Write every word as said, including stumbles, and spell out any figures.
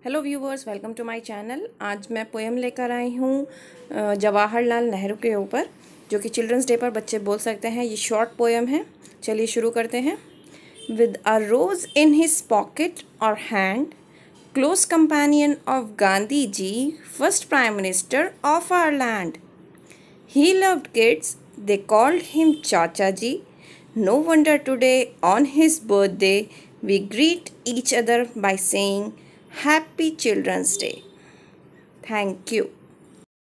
Hello viewers, welcome to my channel. आज मैं poem लेकर आई हूँ जवाहरलाल नेहरू के ऊपर, जो कि चिल्ड्रंस डे पर बच्चे बोल सकते हैं। ये शॉर्ट पोएम है। चलिए शुरू करते हैं। With a rose in his pocket और hand, close companion of Gandhi ji, first prime minister of our land. He loved kids, they called him Chacha ji. No wonder today, on his birthday, we greet each other by saying Happy Children's Day. Thank you.